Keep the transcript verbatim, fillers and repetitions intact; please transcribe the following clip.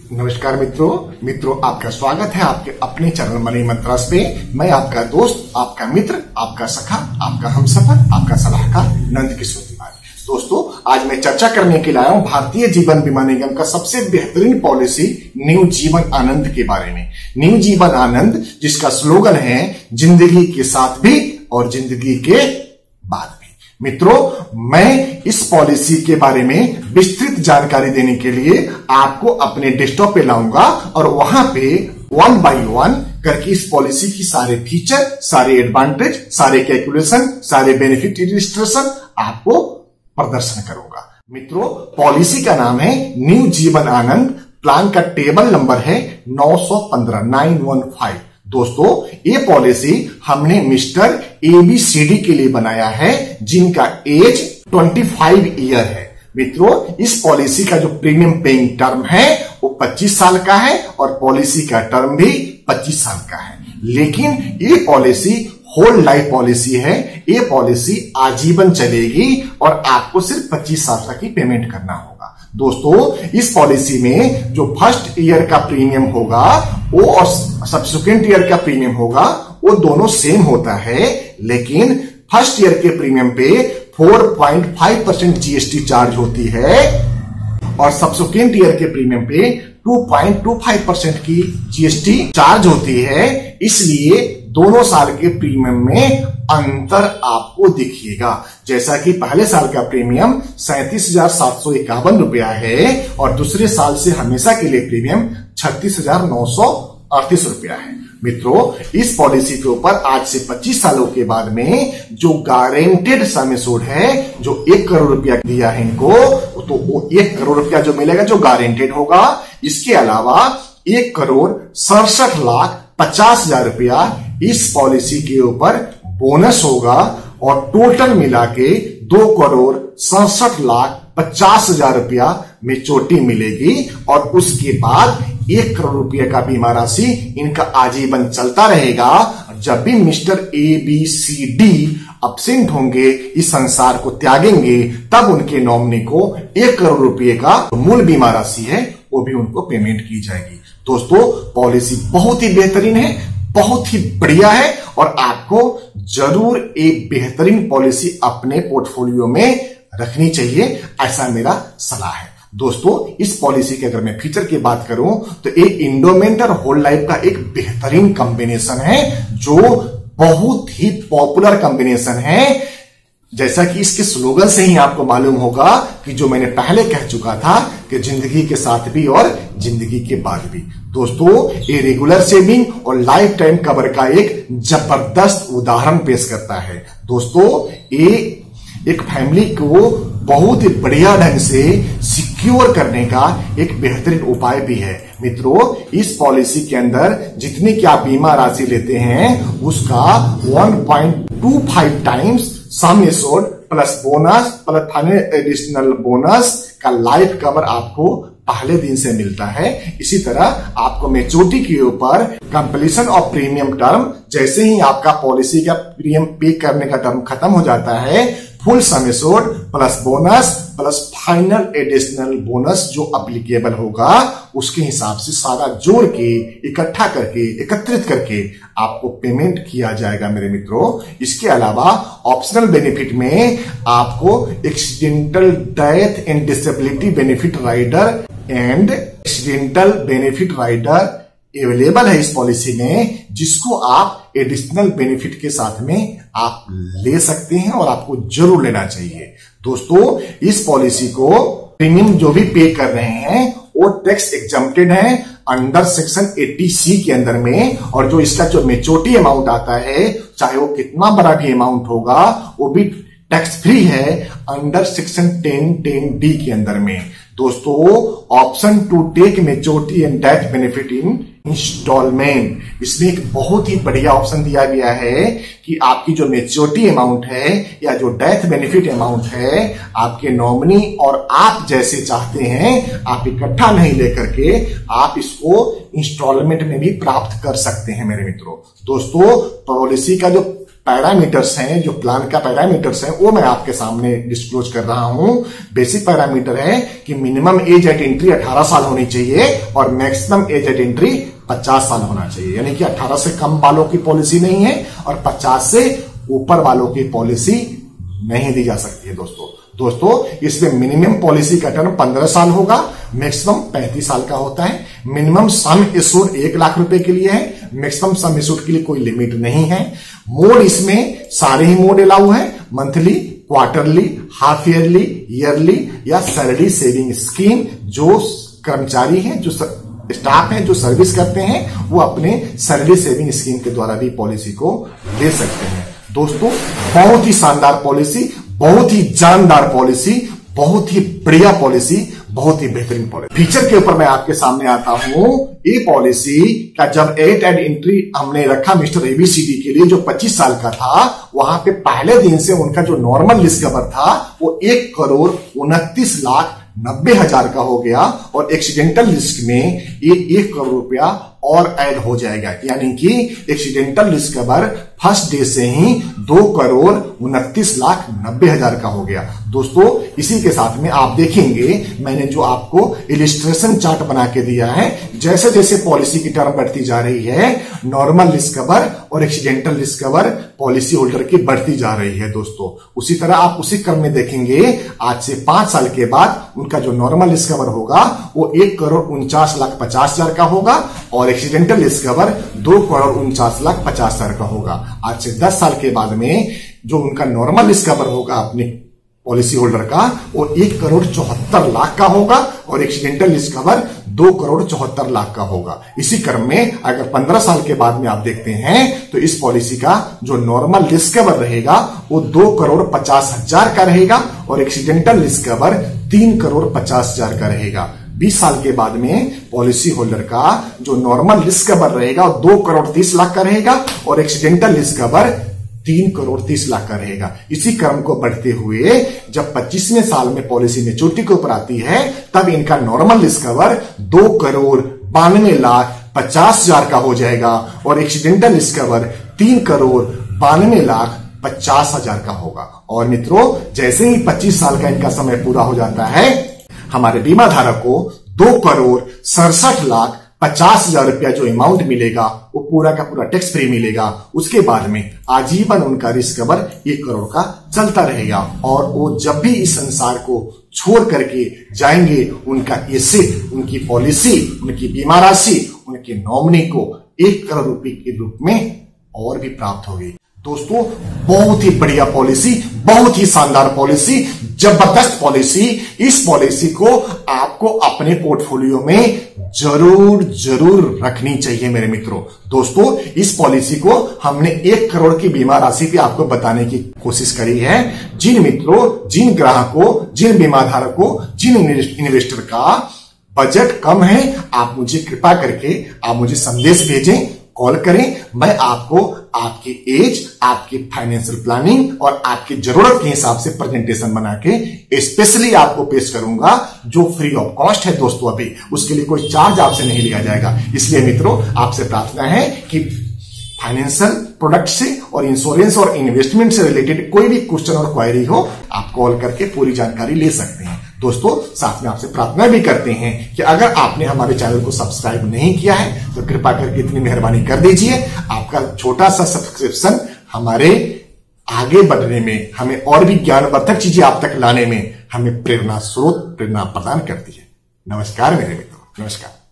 नमस्कार मित्रों मित्रों आपका स्वागत है आपके अपने चैनल मनी मंत्रास पे। मैं आपका दोस्त, आपका मित्र, आपका सखा, आपका हमसफर, आपका सलाहकार नंद किशोर तिवारी। दोस्तों, आज मैं चर्चा करने के लिए आया हूं भारतीय जीवन बीमा निगम का सबसे बेहतरीन पॉलिसी न्यू जीवन आनंद के बारे में। न्यू जीवन आनंद, जिसका स्लोगन है जिंदगी के साथ भी और जिंदगी के बाद भी। मित्रों, मैं इस पॉलिसी के बारे में विस्तृत जानकारी देने के लिए आपको अपने डेस्कटॉप पे लाऊंगा और वहां पे वन बाय वन करके इस पॉलिसी की सारे फीचर, सारे एडवांटेज, सारे कैलकुलेशन, सारे बेनिफिट इलिस्ट्रेशन आपको प्रदर्शन करूंगा। मित्रों, पॉलिसी का नाम है न्यू जीवन आनंद। प्लान का टेबल नंबर है नौ सौ पंद्रह नाइन वन फाइव। दोस्तों, ये पॉलिसी हमने मिस्टर एबीसीडी के लिए बनाया है, जिनका एज पच्चीस ईयर है। मित्रों, इस पॉलिसी का जो प्रीमियम पेइंग टर्म है वो पच्चीस साल का है और पॉलिसी का टर्म भी पच्चीस साल का है। लेकिन ये पॉलिसी होल लाइफ पॉलिसी है। ये पॉलिसी आजीवन चलेगी और आपको सिर्फ पच्चीस साल तक ही पेमेंट करना होगा। दोस्तों, इस पॉलिसी में जो फर्स्ट ईयर का प्रीमियम होगा वो और सब्सिक्वेंट ईयर का प्रीमियम होगा वो दोनों सेम होता है, लेकिन फर्स्ट ईयर के प्रीमियम पे चार पॉइंट पाँच परसेंट जीएसटी चार्ज होती है और सब्सिक्वेंट ईयर के प्रीमियम पे दो पॉइंट दो पाँच परसेंट की जीएसटी चार्ज होती है। इसलिए दोनों साल के प्रीमियम में अंतर आपको दिखेगा। जैसा कि पहले साल का प्रीमियम सैंतीस हजार सात सौ इक्यावन रुपया है और दूसरे साल से हमेशा के लिए प्रीमियम छत्तीस हजार नौ सौ अड़तीस रुपया है। मित्रों, इस पॉलिसी के ऊपर आज से पच्चीस सालों के बाद में जो गारंटेड सम एश्योर्ड है, जो एक करोड़ रुपया दिया है इनको, तो वो एक करोड़ रुपया जो मिलेगा जो गारंटेड होगा। इसके अलावा एक करोड़ सड़सठ लाख पचास हजार रुपया इस पॉलिसी के ऊपर बोनस होगा और टोटल मिला के दो करोड़ सड़सठ लाख पचास हजार रुपया मेच्योरिटी मिलेगी और उसके बाद एक करोड़ रुपये का बीमा राशि इनका आजीवन चलता रहेगा। जब भी mister A B C D absent होंगे, इस संसार को त्यागेंगे, तब उनके नॉमिनी को एक करोड़ रुपए का मूल बीमा राशि है वो भी उनको पेमेंट की जाएगी। दोस्तों, पॉलिसी बहुत ही बेहतरीन है, बहुत ही बढ़िया है और आपको जरूर एक बेहतरीन पॉलिसी अपने पोर्टफोलियो में रखनी चाहिए, ऐसा मेरा सलाह है। दोस्तों, इस पॉलिसी के अगर मैं फीचर की बात करूं तो एक इंडोमेंट और होल लाइफ का एक बेहतरीन कॉम्बिनेशन है, जो बहुत ही पॉपुलर कॉम्बिनेशन है। जैसा कि इसके स्लोगन से ही आपको मालूम होगा कि जो मैंने पहले कह चुका था कि जिंदगी के साथ भी और जिंदगी के बाद भी। दोस्तों, ये रेगुलर सेविंग और लाइफ टाइम कवर का एक जबरदस्त उदाहरण पेश करता है। दोस्तों, ये एक फैमिली को बहुत ही बढ़िया ढंग से सिक्योर करने का एक बेहतरीन उपाय भी है। मित्रों, इस पॉलिसी के अंदर जितनी क्या बीमा राशि लेते हैं उसका एक पॉइंट दो पाँच times sum assured plus bonus plus final additional bonus का लाइफ कवर आपको पहले दिन से मिलता है। इसी तरह आपको मेच्योरिटी के ऊपर कंप्लीशन ऑफ प्रीमियम टर्म, जैसे ही आपका पॉलिसी का प्रीमियम पे करने का टर्म खत्म हो जाता है, full sum assured plus bonus plus final additional bonus जो अप्लीकेबल होगा उसके हिसाब से सारा जोड़ के इकट्ठा करके एकत्रित करके आपको पेमेंट किया जाएगा मेरे मित्रों। इसके अलावा ऑप्शनल बेनिफिट में आपको accidental death and disability benefit rider and accidental benefit rider available है इस पॉलिसी में, जिसको आप एडिशनल बेनिफिट के साथ में आप ले सकते हैं और आपको जरूर लेना चाहिए। दोस्तों, इस पॉलिसी को प्रीमियम जो भी पे कर रहे हैं वो टैक्स एग्जम्प्टेड है अंडर सेक्शन अस्सी सी के अंदर में, और जो इसका जो मेच्योरिटी अमाउंट आता है, चाहे वो कितना बड़ा भी अमाउंट होगा, वो भी टैक्स फ्री है under section ten ten D के अंदर में। दोस्तों, option to take maturity and death benefit in installment, इसमें एक बहुत ही बढ़िया ऑप्शन दिया गया है कि आपकी जो मेच्योरिटी अमाउंट है या जो डेथ बेनिफिट अमाउंट है, आपके नॉमिनी और आप जैसे चाहते हैं, आप इकट्ठा नहीं लेकर के आप इसको इंस्टॉलमेंट में भी प्राप्त कर सकते हैं मेरे मित्रों। दोस्तों, पॉलिसी का जो पैरामीटर्स हैं, जो प्लान का पैरामीटर्स हैं, वो मैं आपके सामने डिस्क्लोज कर रहा हूं। बेसिक पैरामीटर है कि मिनिमम एज एट एंट्री अठारह साल होनी चाहिए और मैक्सिमम एज एट एंट्री पचास साल होना चाहिए। यानी कि अठारह से कम वालों की पॉलिसी नहीं है और पचास से ऊपर वालों की पॉलिसी नहीं दी जा सकती है। दोस्तों दोस्तों इसमें मिनिमम पॉलिसी का टर्म पंद्रह साल होगा, मैक्सिमम पैंतीस साल का होता है। मिनिमम सम इश्यूड एक लाख रुपए के लिए है, मैक्सिमम सम इश्यूड के लिए कोई लिमिट नहीं है। मोड इसमें सारे ही मोड अलाउ है, monthly, quarterly, half yearly, yearly या सैलरी सेविंग स्कीम। जो कर्मचारी हैं, जो स्टाफ है, जो सर्विस करते हैं, वो अपने सैलरी सेविंग स्कीम के द्वारा भी पॉलिसी को ले सकते हैं। दोस्तों बहुत ही शानदार पॉलिसी, बहुत ही जानदार पॉलिसी, बहुत ही बढ़िया पॉलिसी, बहुत ही बेहतरीन पॉलिसी। फीचर के ऊपर मैं आपके सामने आता हूं। ये पॉलिसी का जब एट एड एंट्री हमने रखा मिस्टर एबीसीडी के लिए, जो पच्चीस साल का था, वहां पे पहले दिन से उनका जो नॉर्मल रिस्क कवर था वो एक करोड़ उनतीस लाख नब्बे हजार का हो गया और एक्सीडेंटल रिस्क में ये एक करोड़ रुपया और ऐड हो जाएगा। यानी कि accidental risk cover first day से ही दो करोड़ उनतीस लाख नब्बे हजार का हो गया। दोस्तों इसी के साथ में आप देखेंगे मैंने जो आपको इलिस्ट्रेशन चार्ट बना के दिया है, जैसे जैसे पॉलिसी की टर्म बढ़ती जा रही है, नॉर्मल रिस्क कवर और accidental risk cover policy holder की बढ़ती जा रही है। दोस्तों उसी तरह आप उसी क्रम में देखेंगे, आज से पांच साल के बाद उनका जो नॉर्मल रिस्क कवर होगा वो एक करोड़ उनचास लाख पचास हजार का होगा और एक्सीडेंटल रिस्क कवर दो करोड़ उनचास लाख पचास हजार का होगा। आज से दस साल के बाद में जो उनका नॉर्मल रिस्क कवर होगा अपने पॉलिसी होल्डर का, वो एक करोड़ चौहत्तर लाख का होगा और एक्सीडेंटल रिस्क कवर दो करोड़ चौहत्तर लाख का होगा। इसी क्रम में अगर पंद्रह साल के बाद में आप देखते हैं तो इस पॉलिसी का जो नॉर्मल रिस्क कवर रहेगा वो दो करोड़ पचास हजार का रहेगा और एक्सीडेंटल रिस्क कवर तीन करोड़ पचास हजार का रहेगा। बीस साल के बाद में पॉलिसी होल्डर का जो नॉर्मल रिस्क कवर रहेगा वो दो करोड़ तीस लाख का रहेगा और एक्सीडेंटल रिस्क कवर तीन करोड़ तीस लाख का रहेगा। इसी क्रम को बढ़ते हुए जब पच्चीसवें साल में पॉलिसी मेच्योरिटी के ऊपर आती है, तब इनका नॉर्मल रिस्क कवर दो करोड़ बानवे लाख पचास हजार का हो जाएगा और एक्सीडेंटल रिस्क कवर तीन करोड़ बानवे लाख पचास हजार का होगा। और मित्रों जैसे ही पच्चीस साल का इनका समय पूरा हो जाता है, हमारे बीमा धारक को दो करोड़ सड़सठ लाख पचास हजार रुपया जो अमाउंट मिलेगा वो पूरा का पूरा टैक्स फ्री मिलेगा। उसके बाद में आजीवन उनका रिस्क कवर एक करोड़ का चलता रहेगा और वो जब भी इस संसार को छोड़ करके जाएंगे, उनका एसेट, उनकी पॉलिसी, उनकी बीमा राशि, उनके नॉमिनी को एक करोड़ रुपए के रूप में और भी प्राप्त होगी। दोस्तों बहुत ही बढ़िया पॉलिसी, बहुत ही शानदार पॉलिसी, जबरदस्त पॉलिसी। इस पॉलिसी को आपको अपने पोर्टफोलियो में जरूर जरूर रखनी चाहिए मेरे मित्रों। दोस्तों इस पॉलिसी को हमने एक करोड़ की बीमा राशि पे आपको बताने की कोशिश करी है। जिन मित्रों, जिन ग्राहकों, जिन बीमा धारकों, जिन इन्वेस्टर का बजट कम है, आप मुझे कृपा करके आप मुझे संदेश भेजें, कॉल करें। मैं आपको आपकी एज, आपकी फाइनेंशियल प्लानिंग और आपकी जरूरत के हिसाब से प्रेजेंटेशन बना के स्पेशली आपको पेश करूंगा, जो फ्री ऑफ कॉस्ट है। दोस्तों अभी उसके लिए कोई चार्ज आपसे नहीं लिया जाएगा। इसलिए मित्रों आपसे प्रार्थना है कि फाइनेंशियल प्रोडक्ट से और इंश्योरेंस और इन्वेस्टमेंट से रिलेटेड कोई भी क्वेश्चन और क्वायरी हो, आप कॉल करके पूरी जानकारी ले सकते हैं। दोस्तों साथ में आपसे प्रार्थना भी करते हैं कि अगर आपने हमारे चैनल को सब्सक्राइब नहीं किया है तो कृपा करके इतनी मेहरबानी कर दीजिए। आपका छोटा सा सब्सक्रिप्शन हमारे आगे बढ़ने में, हमें और भी ज्ञानवर्धक चीजें आप तक लाने में हमें प्रेरणा स्रोत, प्रेरणा प्रदान करती है। नमस्कार मेरे मित्रों, नमस्कार।